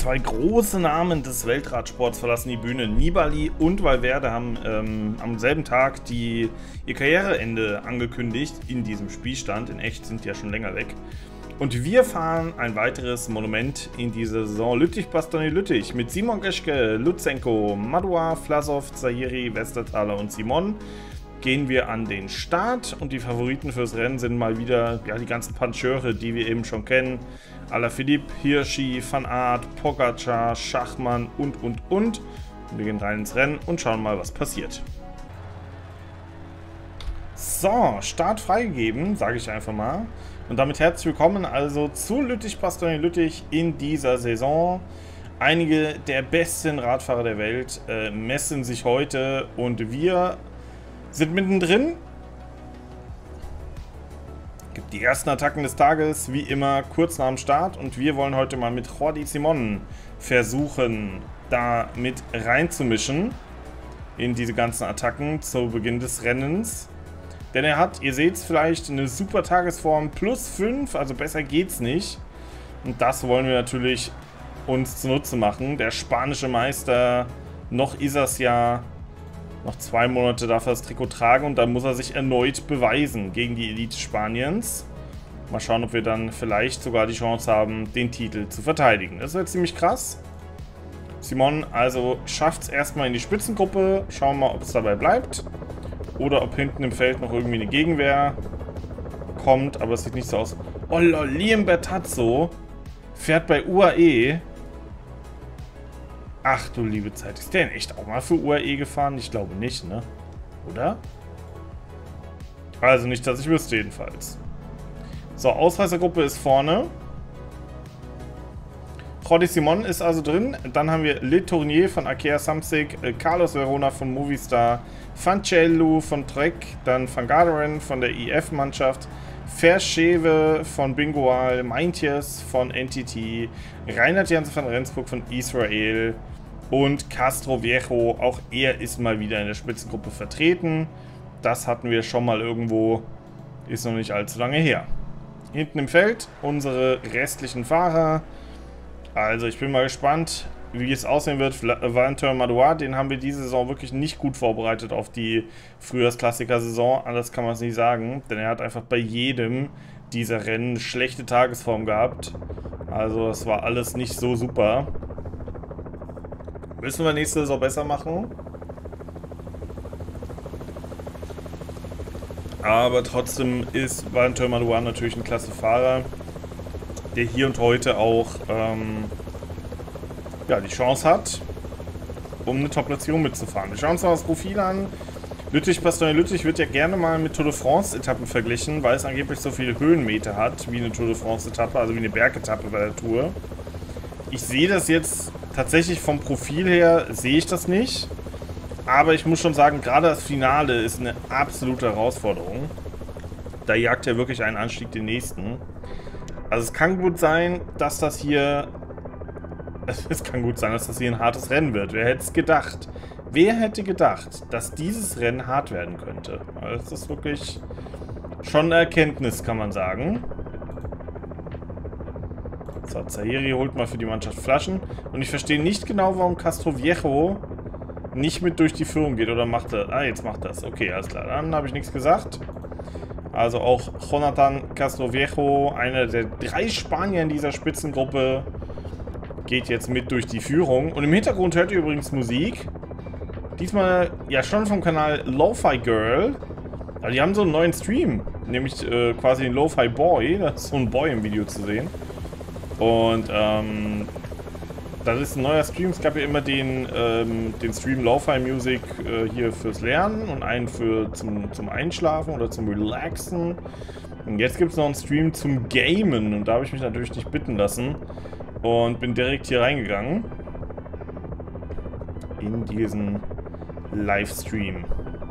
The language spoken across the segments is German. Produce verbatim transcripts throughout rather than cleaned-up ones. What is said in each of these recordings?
zwei große Namen des Weltradsports verlassen die Bühne. Nibali und Valverde haben ähm, am selben Tag die, ihr Karriereende angekündigt in diesem Spielstand. In echt sind die ja schon länger weg. Und wir fahren ein weiteres Monument in diese Saison. Lüttich-Bastogne-Lüttich mit Simon Geschke, Lutsenko, Madouas, Vlasov, Zahiri, Westerthaler und Simon gehen wir an den Start. Und die Favoriten fürs Rennen sind mal wieder ja, die ganzen Puncheure, die wir eben schon kennen. Alaphilippe, Hirschi, Van Aert, Pogacar, Schachmann und, und, und. Und wir gehen rein ins Rennen und schauen mal, was passiert. So, Start freigegeben, sage ich einfach mal. Und damit herzlich willkommen also zu Lüttich-Bastogne-Lüttich in dieser Saison. Einige der besten Radfahrer der Welt äh, messen sich heute und wir sind mittendrin. Gibt die ersten Attacken des Tages, wie immer, kurz nach dem Start. Und wir wollen heute mal mit Jordi Simon versuchen, da mit reinzumischen in diese ganzen Attacken zu Beginn des Rennens. Denn er hat, ihr seht es vielleicht, eine super Tagesform plus fünf, also besser geht's nicht. Und das wollen wir natürlich uns zunutze machen. Der spanische Meister, noch ist es ja, noch zwei Monate darf er das Trikot tragen und dann muss er sich erneut beweisen gegen die Elite Spaniens. Mal schauen, ob wir dann vielleicht sogar die Chance haben, den Titel zu verteidigen. Das wäre ziemlich krass. Simon also schafft es erstmal in die Spitzengruppe. Schauen wir mal, ob es dabei bleibt. Oder ob hinten im Feld noch irgendwie eine Gegenwehr kommt, aber es sieht nicht so aus. Oh lol, Liam Bertazzo fährt bei U A E. Ach du liebe Zeit, ist der in echt auch mal für U A E gefahren? Ich glaube nicht, ne? Oder? Also nicht, dass ich wüsste jedenfalls. So, Ausreißergruppe ist vorne. Jordi Simon ist also drin. Dann haben wir Le Tournier von Arkea Samsic, Carlos Verona von Movistar, Fancello von Trek, dann Van Garderen von der I F-Mannschaft, Verschewe von Bingoal, Meintjes von N T T, Reinhard Jansen von Rendsburg von Israel und Castroviejo, auch er ist mal wieder in der Spitzengruppe vertreten. Das hatten wir schon mal irgendwo, ist noch nicht allzu lange her. Hinten im Feld unsere restlichen Fahrer. Also ich bin mal gespannt, wie es aussehen wird. Valentin Madouas, den haben wir diese Saison wirklich nicht gut vorbereitet auf die Frühjahrsklassiker-Saison. Anders kann man es nicht sagen, denn er hat einfach bei jedem dieser Rennen eine schlechte Tagesform gehabt. Also das war alles nicht so super. Müssen wir nächste Saison besser machen. Aber trotzdem ist Valentin Madouas natürlich ein klasse Fahrer, der hier und heute auch ähm, ja, die Chance hat, um eine Top-Platzierung mitzufahren. Wir schauen uns mal das Profil an. Lüttich-Bastogne-Lüttich wird ja gerne mal mit Tour de France-Etappen verglichen, weil es angeblich so viele Höhenmeter hat wie eine Tour de France-Etappe, also wie eine Bergetappe bei der Tour. Ich sehe das jetzt tatsächlich vom Profil her, sehe ich das nicht. Aber ich muss schon sagen, gerade das Finale ist eine absolute Herausforderung. Da jagt er wirklich einen Anstieg den nächsten. Also es kann gut sein, dass das hier... Es kann gut sein, dass das hier ein hartes Rennen wird. Wer hätte es gedacht? Wer hätte gedacht, dass dieses Rennen hart werden könnte? Also das ist wirklich schon eine Erkenntnis, kann man sagen. So, Zahiri holt mal für die Mannschaft Flaschen. Und ich verstehe nicht genau, warum Castroviejo nicht mit durch die Führung geht. Oder macht er... Ah, jetzt macht er es. Okay, alles klar. Dann habe ich nichts gesagt. Also auch Jonathan Castroviejo, einer der drei Spanier in dieser Spitzengruppe, geht jetzt mit durch die Führung. Und im Hintergrund hört ihr übrigens Musik. Diesmal ja schon vom Kanal Lo-Fi Girl. Also die haben so einen neuen Stream, nämlich äh, quasi den Lo-Fi Boy. Da ist so ein Boy im Video zu sehen. Und ähm, das ist ein neuer Stream. Es gab ja immer den, ähm, den Stream Lo-Fi Music äh, hier fürs Lernen und einen für zum, zum Einschlafen oder zum Relaxen. Und jetzt gibt es noch einen Stream zum Gamen und da habe ich mich natürlich nicht bitten lassen und bin direkt hier reingegangen in diesen Livestream.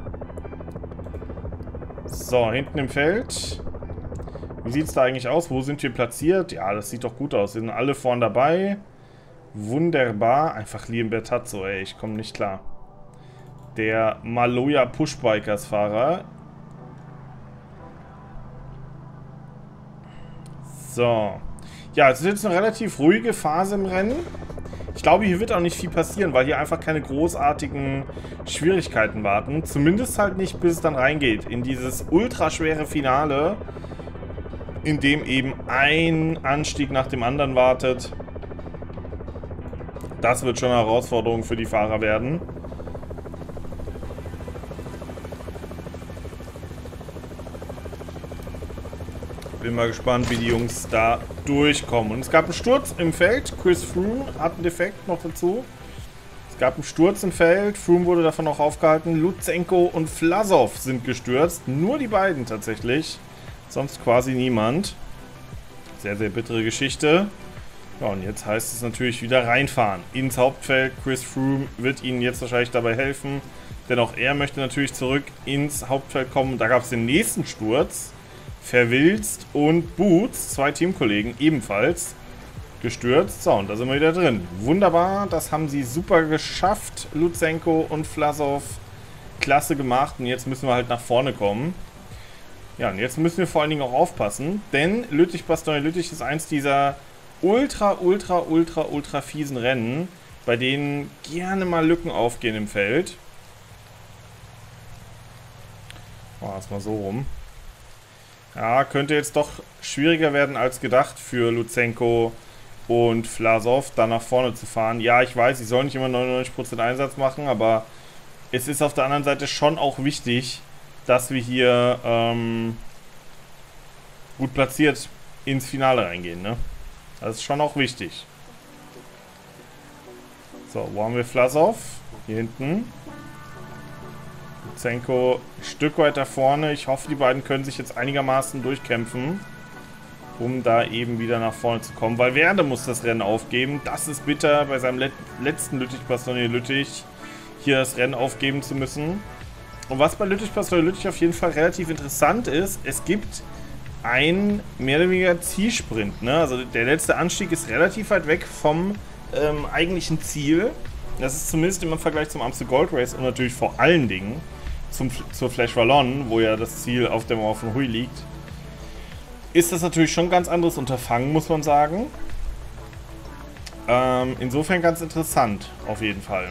So, hinten im Feld. Wie sieht es da eigentlich aus? Wo sind wir platziert? Ja, das sieht doch gut aus. Wir sind alle vorne dabei. Wunderbar. Einfach Liam Bertazzo, ey. Ich komme nicht klar. Der Maloja Pushbikers Fahrer. So. Ja, es ist jetzt eine relativ ruhige Phase im Rennen. Ich glaube, hier wird auch nicht viel passieren, weil hier einfach keine großartigen Schwierigkeiten warten. Zumindest halt nicht, bis es dann reingeht in dieses ultraschwere Finale, in dem eben ein Anstieg nach dem anderen wartet. Das wird schon eine Herausforderung für die Fahrer werden. Bin mal gespannt, wie die Jungs da durchkommen. Und es gab einen Sturz im Feld. Chris Froome hat einen Defekt noch dazu. Es gab einen Sturz im Feld. Froome wurde davon auch aufgehalten. Lutsenko und Vlasov sind gestürzt. Nur die beiden tatsächlich. Sonst quasi niemand. Sehr, sehr bittere Geschichte. Ja, und jetzt heißt es natürlich wieder reinfahren ins Hauptfeld. Chris Froome wird ihnen jetzt wahrscheinlich dabei helfen. Denn auch er möchte natürlich zurück ins Hauptfeld kommen. Da gab es den nächsten Sturz. Verwilzt und Boots, zwei Teamkollegen, ebenfalls gestürzt. So, und da sind wir wieder drin. Wunderbar, das haben sie super geschafft. Lutsenko und Vlasov, klasse gemacht. Und jetzt müssen wir halt nach vorne kommen. Ja, und jetzt müssen wir vor allen Dingen auch aufpassen. Denn Lüttich-Bastogne-Lüttich ist eins dieser ultra, ultra, ultra, ultra fiesen Rennen, bei denen gerne mal Lücken aufgehen im Feld. Oh, erstmal so rum. Ja, könnte jetzt doch schwieriger werden als gedacht für Lutsenko und Vlasov, da nach vorne zu fahren. Ja, ich weiß, ich soll nicht immer neunundneunzig Prozent Einsatz machen, aber es ist auf der anderen Seite schon auch wichtig, dass wir hier ähm, gut platziert ins Finale reingehen, ne? Das ist schon auch wichtig. So, wo haben wir Vlasov? Hier hinten. Lutsenko ein Stück weiter vorne. Ich hoffe, die beiden können sich jetzt einigermaßen durchkämpfen, um da eben wieder nach vorne zu kommen. Weil Werde muss das Rennen aufgeben. Das ist bitter, bei seinem let letzten Lüttich-Bastogne-Lüttich hier das Rennen aufgeben zu müssen. Und was bei Lüttich-Bastogne-Lüttich auf jeden Fall relativ interessant ist, es gibt einen mehr oder weniger Zielsprint. Ne? Also der letzte Anstieg ist relativ weit weg vom ähm, eigentlichen Ziel. Das ist zumindest im Vergleich zum Amstel Gold Race und natürlich vor allen Dingen zum, zur Flèche Wallonne, wo ja das Ziel auf der Mauer von Huy liegt, ist das natürlich schon ein ganz anderes Unterfangen, muss man sagen. Ähm, insofern ganz interessant, auf jeden Fall.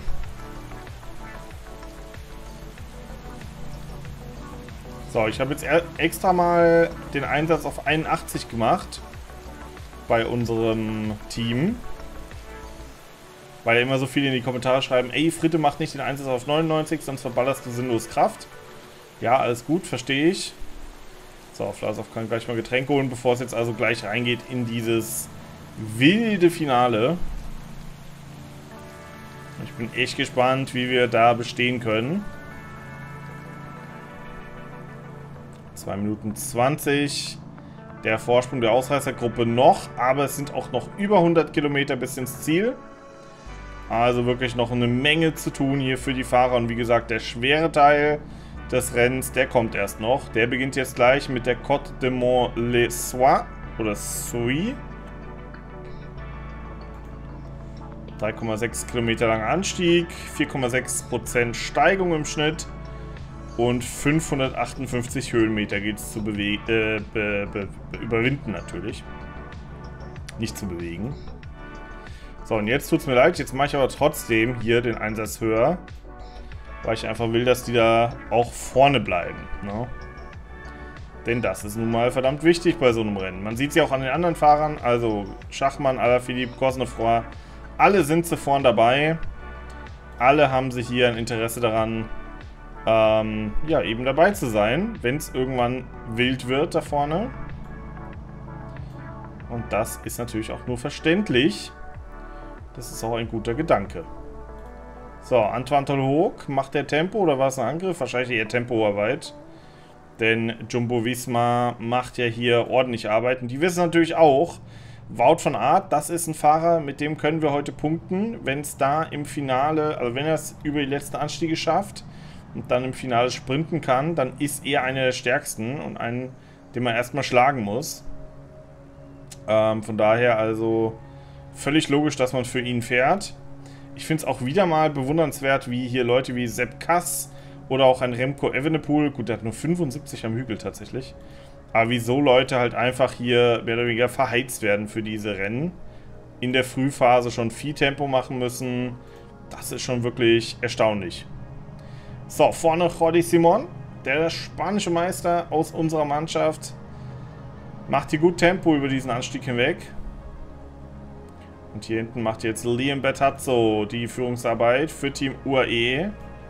So, ich habe jetzt extra mal den Einsatz auf einundachtzig gemacht bei unserem Team. Weil immer so viele in die Kommentare schreiben, ey, Fritte macht nicht den Einsatz auf neunundneunzig, sonst verballerst du sinnlos Kraft. Ja, alles gut, verstehe ich. So, Vlasov kann gleich mal Getränke holen, bevor es jetzt also gleich reingeht in dieses wilde Finale. Ich bin echt gespannt, wie wir da bestehen können. zwei Minuten zwanzig. Der Vorsprung der Ausreißergruppe noch, aber es sind auch noch über hundert Kilometer bis ins Ziel. Also wirklich noch eine Menge zu tun hier für die Fahrer. Und wie gesagt, der schwere Teil des Rennens, der kommt erst noch. Der beginnt jetzt gleich mit der Côte de Mont-les-Soix oder Soix. drei Komma sechs Kilometer langer Anstieg, vier Komma sechs Prozent Steigung im Schnitt und fünfhundertachtundfünfzig Höhenmeter geht es zu äh, be be be überwinden natürlich. Nicht zu bewegen. So, und jetzt tut es mir leid, jetzt mache ich aber trotzdem hier den Einsatz höher, weil ich einfach will, dass die da auch vorne bleiben. Ne? Denn das ist nun mal verdammt wichtig bei so einem Rennen. Man sieht es ja auch an den anderen Fahrern, also Schachmann, Alaphilippe, Cosnefroy, alle sind zu vorn dabei. Alle haben sich hier ein Interesse daran, ähm, ja, eben dabei zu sein, wenn es irgendwann wild wird da vorne. Und das ist natürlich auch nur verständlich. Das ist auch ein guter Gedanke. So, Antoine Tolhoek, macht der Tempo oder war es ein Angriff? Wahrscheinlich eher Tempoarbeit. Denn Jumbo Visma macht ja hier ordentlich Arbeit. Und die wissen natürlich auch, Wout van Aert, das ist ein Fahrer, mit dem können wir heute punkten. Wenn es da im Finale, also wenn er es über die letzten Anstiege schafft und dann im Finale sprinten kann, dann ist er einer der stärksten und einen, den man erstmal schlagen muss. Ähm, von daher also völlig logisch, dass man für ihn fährt. Ich finde es auch wieder mal bewundernswert, wie hier Leute wie Sepp Kuss oder auch ein Remco Evenepoel, gut, der hat nur fünfundsiebzig am Hügel tatsächlich, aber wie so Leute halt einfach hier mehr oder weniger verheizt werden für diese Rennen in der Frühphase schon viel Tempo machen müssen. Das ist schon wirklich erstaunlich. So, vorne Jordi Simon, der spanische Meister aus unserer Mannschaft. Macht hier gut Tempo über diesen Anstieg hinweg. Und hier hinten macht jetzt Liam Bertazzo die Führungsarbeit für Team U A E.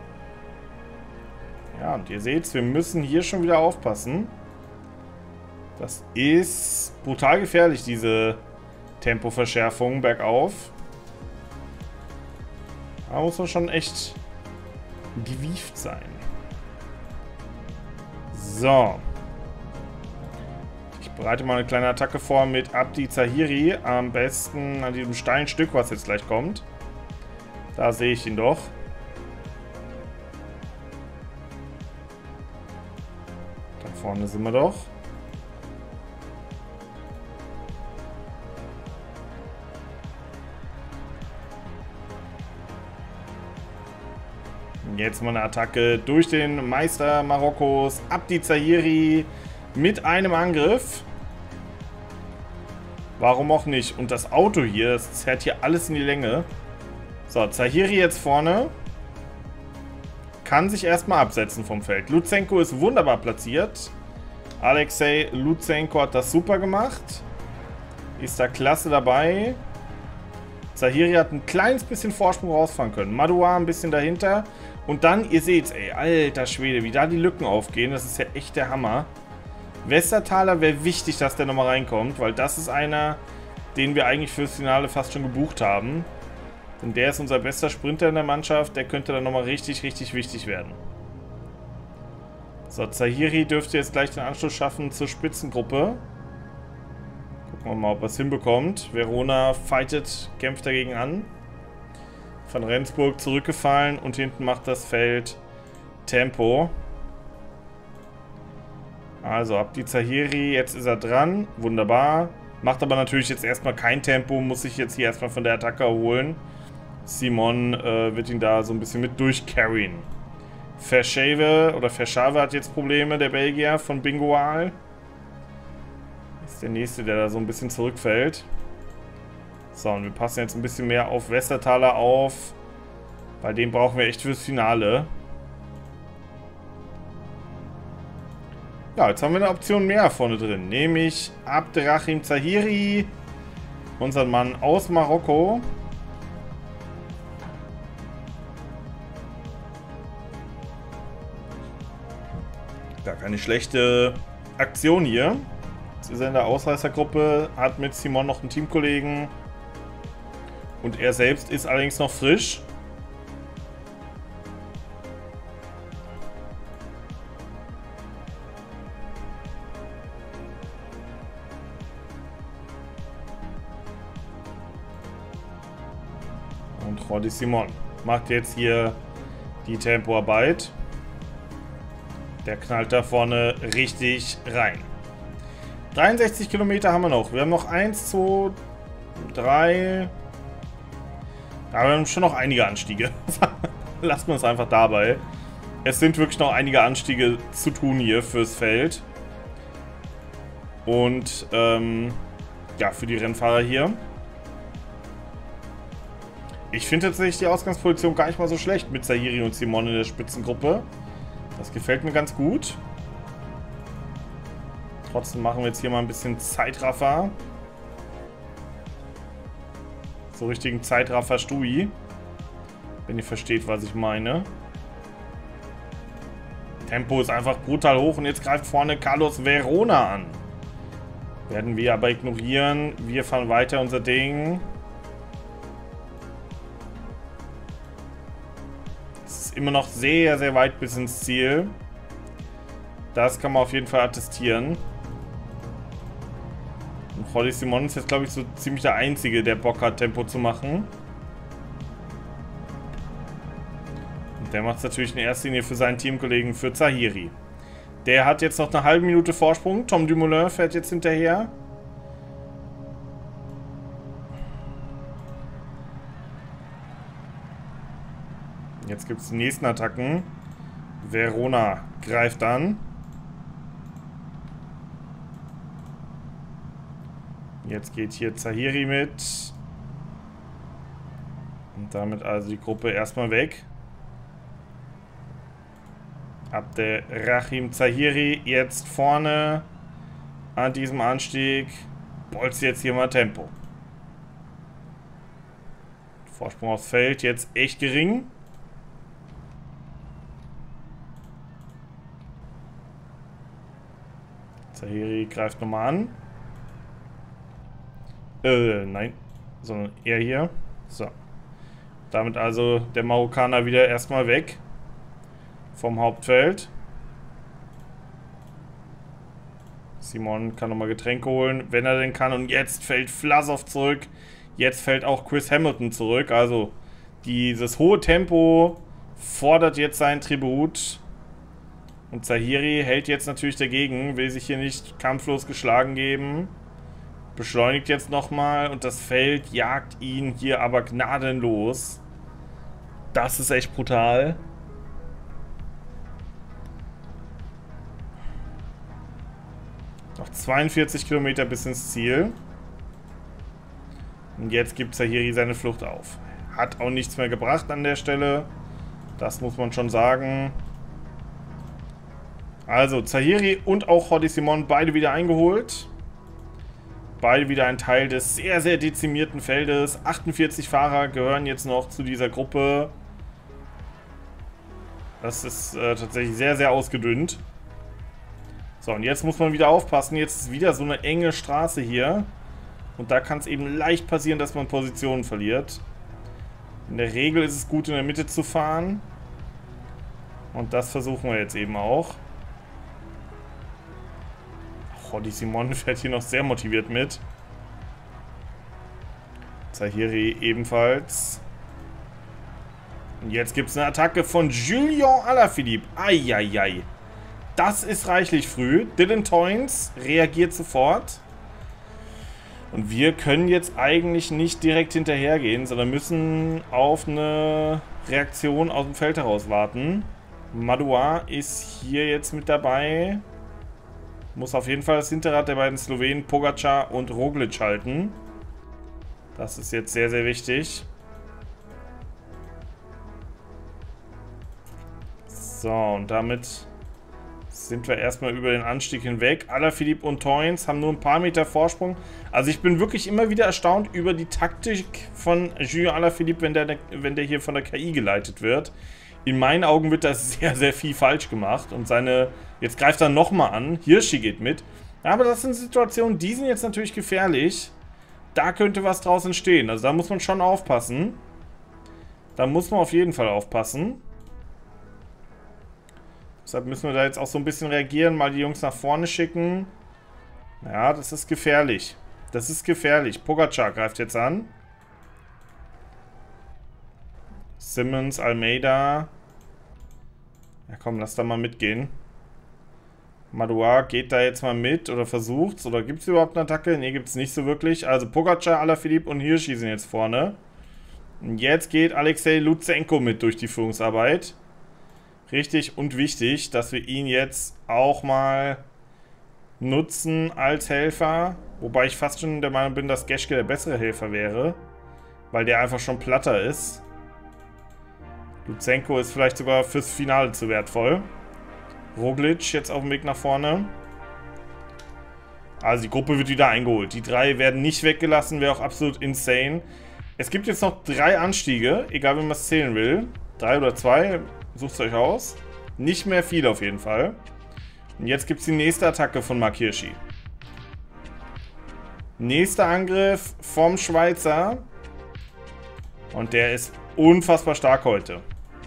Ja, und ihr seht, wir müssen hier schon wieder aufpassen. Das ist brutal gefährlich, diese Tempoverschärfung bergauf. Da muss man schon echt gewieft sein. So. Ich bereite mal eine kleine Attacke vor mit Abdi Zahiri. Am besten an diesem steilen Stück, was jetzt gleich kommt. Da sehe ich ihn doch. Da vorne sind wir doch. Jetzt mal eine Attacke durch den Meister Marokkos, Abdi Zahiri, mit einem Angriff. Warum auch nicht? Und das Auto hier, das zerrt hier alles in die Länge. So, Zahiri jetzt vorne. Kann sich erstmal absetzen vom Feld. Lutsenko ist wunderbar platziert. Alexei Lutsenko hat das super gemacht. Ist da klasse dabei. Zahiri hat ein kleines bisschen Vorsprung rausfahren können. Madouar ein bisschen dahinter. Und dann, ihr seht's, ey, alter Schwede, wie da die Lücken aufgehen. Das ist ja echt der Hammer. Westertaler wäre wichtig, dass der nochmal reinkommt, weil das ist einer, den wir eigentlich fürs Finale fast schon gebucht haben. Denn der ist unser bester Sprinter in der Mannschaft. Der könnte dann nochmal richtig, richtig wichtig werden. So, Zahiri dürfte jetzt gleich den Anschluss schaffen zur Spitzengruppe. Gucken wir mal, ob er es hinbekommt. Verona fightet, kämpft dagegen an. Von Rendsburg zurückgefallen und hinten macht das Feld Tempo. Also Abdi Zahiri, jetzt ist er dran. Wunderbar. Macht aber natürlich jetzt erstmal kein Tempo, muss sich jetzt hier erstmal von der Attacke erholen. Simon äh, wird ihn da so ein bisschen mit durchcarryen. Verschave oder Verschave hat jetzt Probleme, der Belgier von Bingoal. Ist der nächste, der da so ein bisschen zurückfällt. So, und wir passen jetzt ein bisschen mehr auf Westertaler auf. Bei dem brauchen wir echt fürs Finale. Ja, jetzt haben wir eine Option mehr vorne drin. Nämlich Abderrahim Zahiri. Unseren Mann aus Marokko. Gar keine schlechte Aktion hier. Jetzt ist er in der Ausreißergruppe. Hat mit Simon noch einen Teamkollegen. Und er selbst ist allerdings noch frisch. Und Jordi Simon macht jetzt hier die Tempoarbeit. Der knallt da vorne richtig rein. dreiundsechzig Kilometer haben wir noch. Wir haben noch eins, zwei, drei... Aber wir haben schon noch einige Anstiege. Lassen wir es einfach dabei. Es sind wirklich noch einige Anstiege zu tun hier fürs Feld. Und ähm, ja, für die Rennfahrer hier. Ich finde tatsächlich die Ausgangsposition gar nicht mal so schlecht mit Zahiri und Simon in der Spitzengruppe. Das gefällt mir ganz gut. Trotzdem machen wir jetzt hier mal ein bisschen Zeitraffer. So richtigen Zeitraffer-Stui. Wenn ihr versteht, was ich meine. Tempo ist einfach brutal hoch und jetzt greift vorne Carlos Verona an. Werden wir aber ignorieren. Wir fahren weiter unser Ding. Es ist immer noch sehr, sehr weit bis ins Ziel. Das kann man auf jeden Fall attestieren. Und Jordi Simon ist jetzt, glaube ich, so ziemlich der Einzige, der Bock hat, Tempo zu machen. Und der macht es natürlich in erster Linie für seinen Teamkollegen, für Zahiri. Der hat jetzt noch eine halbe Minute Vorsprung. Tom Dumoulin fährt jetzt hinterher. Jetzt gibt es die nächsten Attacken. Verona greift an. Jetzt geht hier Zahiri mit. Und damit also die Gruppe erstmal weg. Abderrahim Zahiri jetzt vorne an diesem Anstieg. Bolzt jetzt hier mal Tempo. Vorsprung aufs Feld jetzt echt gering. Zahiri greift nochmal an. Äh, nein. Sondern er hier. So. Damit also der Marokkaner wieder erstmal weg. Vom Hauptfeld. Simon kann nochmal Getränke holen, wenn er denn kann. Und jetzt fällt Vlasov zurück. Jetzt fällt auch Chris Hamilton zurück. Also dieses hohe Tempo fordert jetzt seinen Tribut. Und Zahiri hält jetzt natürlich dagegen. Will sich hier nicht kampflos geschlagen geben. Beschleunigt jetzt nochmal. Und das Feld jagt ihn hier aber gnadenlos. Das ist echt brutal. Noch zweiundvierzig Kilometer bis ins Ziel. Und jetzt gibt Zahiri seine Flucht auf. Hat auch nichts mehr gebracht an der Stelle. Das muss man schon sagen. Also Zahiri und auch Jordi Simon beide wieder eingeholt. Beide wieder ein Teil des sehr, sehr dezimierten Feldes. achtundvierzig Fahrer gehören jetzt noch zu dieser Gruppe. Das ist äh, tatsächlich sehr, sehr ausgedünnt. So, und jetzt muss man wieder aufpassen. Jetzt ist wieder so eine enge Straße hier. Und da kann es eben leicht passieren, dass man Positionen verliert. In der Regel ist es gut, in der Mitte zu fahren. Und das versuchen wir jetzt eben auch. Jordi Simon fährt hier noch sehr motiviert mit. Zahiri ebenfalls. Und jetzt gibt es eine Attacke von Julian Alaphilippe. Eieiei. Das ist reichlich früh. Dylan Teuns reagiert sofort. Und wir können jetzt eigentlich nicht direkt hinterhergehen, sondern müssen auf eine Reaktion aus dem Feld heraus warten. Madouar ist hier jetzt mit dabei. Muss auf jeden Fall das Hinterrad der beiden Slowenen Pogačar und Roglič halten. Das ist jetzt sehr, sehr wichtig. So, und damit sind wir erstmal über den Anstieg hinweg. Alaphilippe und Teuns haben nur ein paar Meter Vorsprung. Also ich bin wirklich immer wieder erstaunt über die Taktik von Julian Alaphilippe, wenn der, wenn der hier von der K I geleitet wird. In meinen Augen wird das sehr, sehr viel falsch gemacht. Und seine... Jetzt greift er nochmal an. Hirschi geht mit. Aber das sind Situationen, die sind jetzt natürlich gefährlich. Da könnte was draus entstehen. Also da muss man schon aufpassen. Da muss man auf jeden Fall aufpassen. Deshalb müssen wir da jetzt auch so ein bisschen reagieren. Mal die Jungs nach vorne schicken. Ja, das ist gefährlich. Das ist gefährlich. Pogačar greift jetzt an. Simmons, Almeida. Ja komm, lass da mal mitgehen. Madouar geht da jetzt mal mit oder versucht's. Oder gibt es überhaupt eine Attacke? Ne, gibt es nicht so wirklich. Also Pogačar, Alaphilippe und Hirschi sind jetzt vorne. Und jetzt geht Alexei Lutsenko mit durch die Führungsarbeit. Richtig und wichtig, dass wir ihn jetzt auch mal nutzen als Helfer. Wobei ich fast schon der Meinung bin, dass Geschke der bessere Helfer wäre. Weil der einfach schon platter ist. Lutsenko ist vielleicht sogar fürs Finale zu wertvoll. Roglič jetzt auf dem Weg nach vorne. Also die Gruppe wird wieder eingeholt. Die drei werden nicht weggelassen, wäre auch absolut insane. Es gibt jetzt noch drei Anstiege, egal wie man es zählen will. Drei oder zwei, sucht es euch aus. Nicht mehr viel auf jeden Fall. Und jetzt gibt es die nächste Attacke von Marc Hirschi. Nächster Angriff vom Schweizer. Und der ist unfassbar stark heute.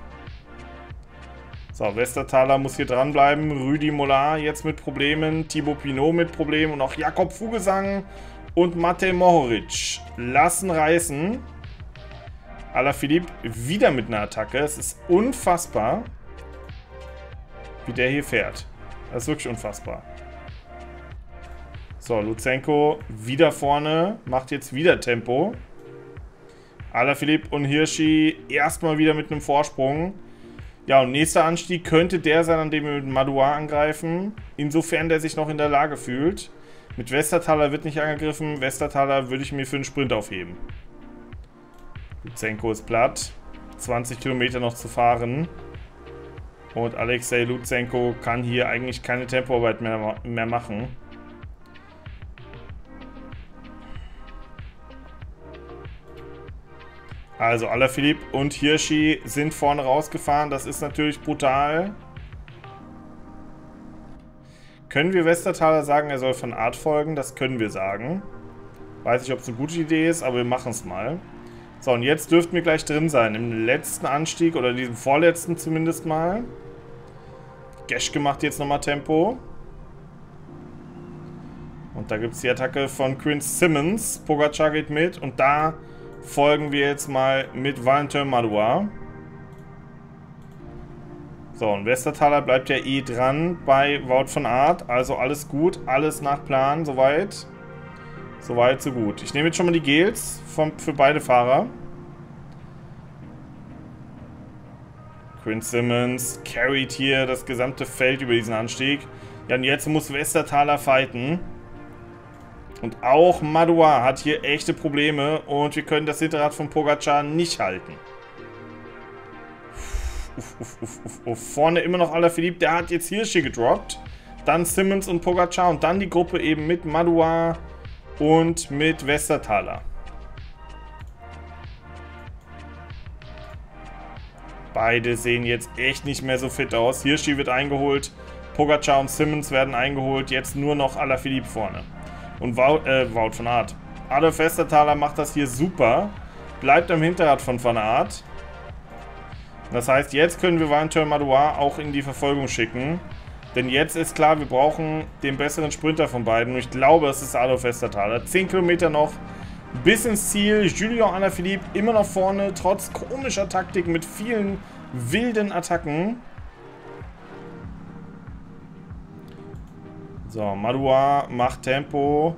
So, Westerthaler muss hier dranbleiben. Rüdi Mollard jetzt mit Problemen. Thibaut Pinot mit Problemen. Und auch Jakob Fuglsang und Matej Mohoric lassen reißen. Alaphilippe wieder mit einer Attacke. Es ist unfassbar, wie der hier fährt. Das ist wirklich unfassbar. So, Lutsenko wieder vorne. Macht jetzt wieder Tempo. Alaphilippe und Hirschi erstmal wieder mit einem Vorsprung. Ja, und nächster Anstieg könnte der sein, an dem wir mit Madouar angreifen. Insofern der sich noch in der Lage fühlt. Mit Westerthaler wird nicht angegriffen. Westerthaler würde ich mir für einen Sprint aufheben. Lutsenko ist platt. zwanzig Kilometer noch zu fahren. Und Alexei Lutsenko kann hier eigentlich keine Tempoarbeit mehr, mehr machen. Also Alaphilippe und Hirschi sind vorne rausgefahren. Das ist natürlich brutal. Können wir Westertaler sagen, er soll von Art folgen? Das können wir sagen. Weiß nicht, ob es eine gute Idee ist, aber wir machen es mal. So, und jetzt dürften wir gleich drin sein. Im letzten Anstieg, oder diesem vorletzten zumindest mal. Geschke macht jetzt nochmal Tempo. Und da gibt es die Attacke von Quinn Simmons. Pogacar geht mit. Und da folgen wir jetzt mal mit Valentin Madouas. So, und Westertaler bleibt ja eh dran bei Wout van Aert. Also alles gut, alles nach Plan, soweit. Soweit, so gut. Ich nehme jetzt schon mal die Gels vom, für beide Fahrer. Quinn Simmons carried hier das gesamte Feld über diesen Anstieg. Ja, und jetzt muss Westertaler fighten. Und auch Madouas hat hier echte Probleme. Und wir können das Hinterrad von Pogacar nicht halten. Uff, uff, uff, uff, uff. Vorne immer noch Alaphilippe. Der hat jetzt Hirschi gedroppt. Dann Simmons und Pogacar. Und dann die Gruppe eben mit Madouas und mit Westertaler. Beide sehen jetzt echt nicht mehr so fit aus. Hirschi wird eingeholt. Pogacar und Simmons werden eingeholt. Jetzt nur noch Alaphilippe vorne. Und Wout, äh, Wout van Aert. Adolf Westertaler macht das hier super. Bleibt am Hinterrad von Van Aert. Das heißt, jetzt können wir Valentin Madouas auch in die Verfolgung schicken. Denn jetzt ist klar, wir brauchen den besseren Sprinter von beiden. Und ich glaube, es ist Adolf Westertaler. zehn Kilometer noch bis ins Ziel. Julian Alaphilippe immer noch vorne, trotz komischer Taktik mit vielen wilden Attacken. So, Madouas macht Tempo.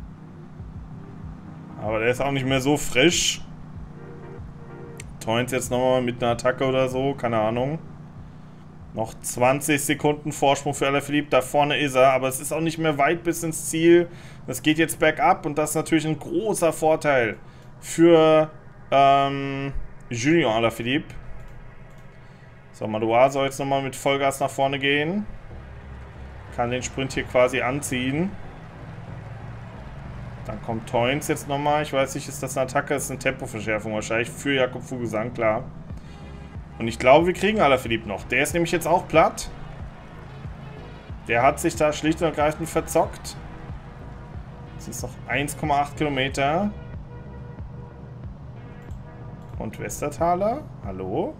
Aber der ist auch nicht mehr so frisch. Toins jetzt nochmal mit einer Attacke oder so, keine Ahnung. Noch zwanzig Sekunden Vorsprung für Alaphilippe, da vorne ist er, aber es ist auch nicht mehr weit bis ins Ziel. Das geht jetzt bergab und das ist natürlich ein großer Vorteil für ähm, Julian Alaphilippe. So, Madouas soll jetzt nochmal mit Vollgas nach vorne gehen. Kann den Sprint hier quasi anziehen. Dann kommt Toins jetzt nochmal. Ich weiß nicht, ist das eine Attacke? Das ist eine Tempoverschärfung wahrscheinlich für Jakob Fuglsang, klar. Und ich glaube, wir kriegen Alaphilippe noch. Der ist nämlich jetzt auch platt. Der hat sich da schlicht und ergreifend verzockt. Es ist noch eins Komma acht Kilometer. Und Westertaler? Hallo?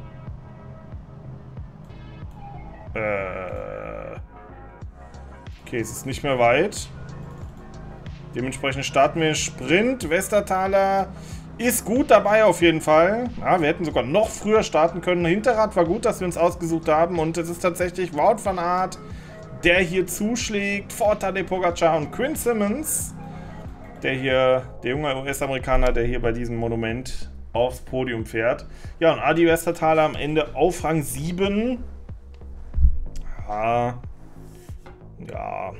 Äh... Okay, es ist nicht mehr weit. Dementsprechend starten wir den Sprint. Westertaler ist gut dabei auf jeden Fall. Ja, wir hätten sogar noch früher starten können. Hinterrad war gut, dass wir uns ausgesucht haben. Und es ist tatsächlich Wout van Aert, der hier zuschlägt. Vor Tadej Pogacar und Quinn Simmons. Der hier, der junge U S-Amerikaner, der hier bei diesem Monument aufs Podium fährt. Ja, und Adi Westertaler am Ende auf Rang sieben. Ja. Ja.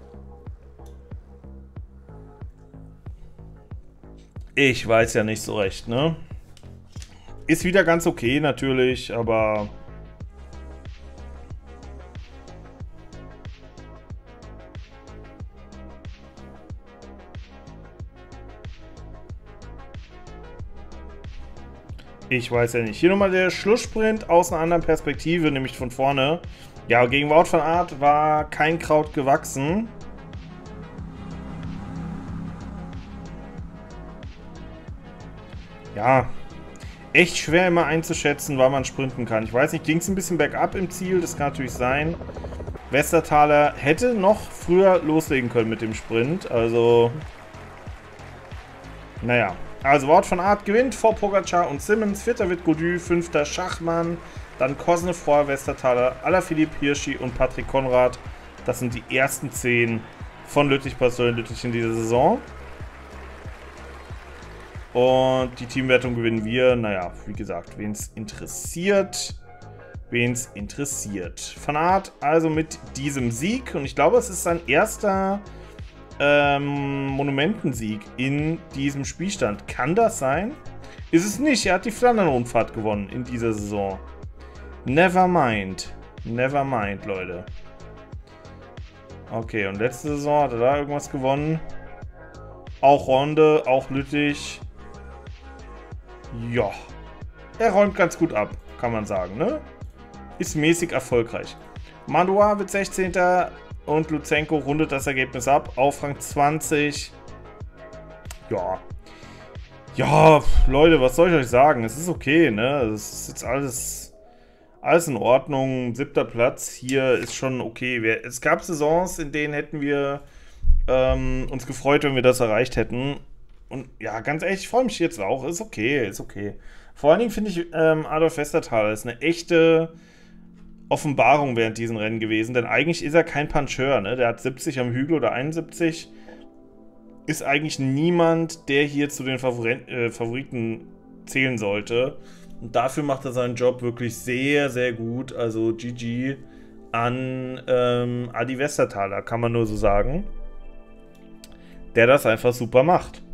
Ich weiß ja nicht so recht, ne? Ist wieder ganz okay natürlich, aber... Ich weiß ja nicht. Hier nochmal der Schlusssprint aus einer anderen Perspektive, nämlich von vorne. Ja, gegen Wout van Aert war kein Kraut gewachsen. Ja, echt schwer immer einzuschätzen, wann man sprinten kann. Ich weiß nicht, ging es ein bisschen bergab im Ziel? Das kann natürlich sein. Westertaler hätte noch früher loslegen können mit dem Sprint. Also, naja. Also Wout van Aert gewinnt vor Pogacar und Simmons. Vierter wird Gaudu, fünfter Schachmann. Dann Cosnefroy, Westertaler, Alaphilippe, Hirschi und Patrick Konrad. Das sind die ersten zehn von Lüttich-Bastogne-Lüttich in dieser Saison. Und die Teamwertung gewinnen wir. Naja, wie gesagt, wen es interessiert. Wen es interessiert. Van Aert also mit diesem Sieg. Und ich glaube, es ist sein erster ähm, Monumentensieg in diesem Spielstand. Kann das sein? Ist es nicht. Er hat die Flandern-Rundfahrt gewonnen in dieser Saison. Never mind. Never mind, Leute. Okay, und letzte Saison hat er da irgendwas gewonnen. Auch Ronde, auch Lüttich. Ja. Er räumt ganz gut ab, kann man sagen, ne? Ist mäßig erfolgreich. Madouas wird sechzehnter und Lutsenko rundet das Ergebnis ab auf Rang zwanzig. Ja. Ja, Leute, was soll ich euch sagen? Es ist okay, ne? Es ist jetzt alles, alles in Ordnung. Siebter Platz hier ist schon okay. Wir, es gab Saisons, in denen hätten wir ähm, uns gefreut, wenn wir das erreicht hätten. Und ja, ganz ehrlich, ich freue mich jetzt auch. Ist okay, ist okay. Vor allen Dingen finde ich, ähm, Adolf Westerthaler ist eine echte Offenbarung während diesen Rennen gewesen. Denn eigentlich ist er kein Puncheur, ne? Der hat siebzig am Hügel oder einundsiebzig. Ist eigentlich niemand, der hier zu den Favori äh, Favoriten zählen sollte. Und dafür macht er seinen Job wirklich sehr, sehr gut. Also G G an ähm, Adi Westerthaler, kann man nur so sagen. Der das einfach super macht.